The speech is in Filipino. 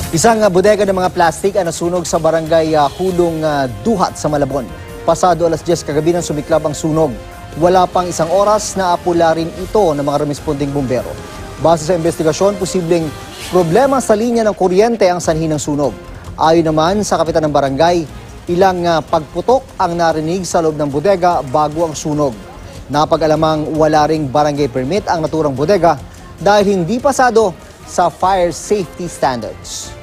Isang bodega ng mga plastik ang nasunog sa barangay Hulong Duhat sa Malabon. Pasado alas 10 kagabi nang sumiklab ang sunog. Wala pang isang oras na apula rin ito ng mga responding bumbero. Base sa investigasyon, posibleng problema sa linya ng kuryente ang sanhi ng sunog. Ayon naman sa kapitan ng barangay, ilang pagputok ang narinig sa loob ng bodega bago ang sunog. Napag-alamang wala ring barangay permit ang naturang bodega dahil hindi pasado sa fire safety standards.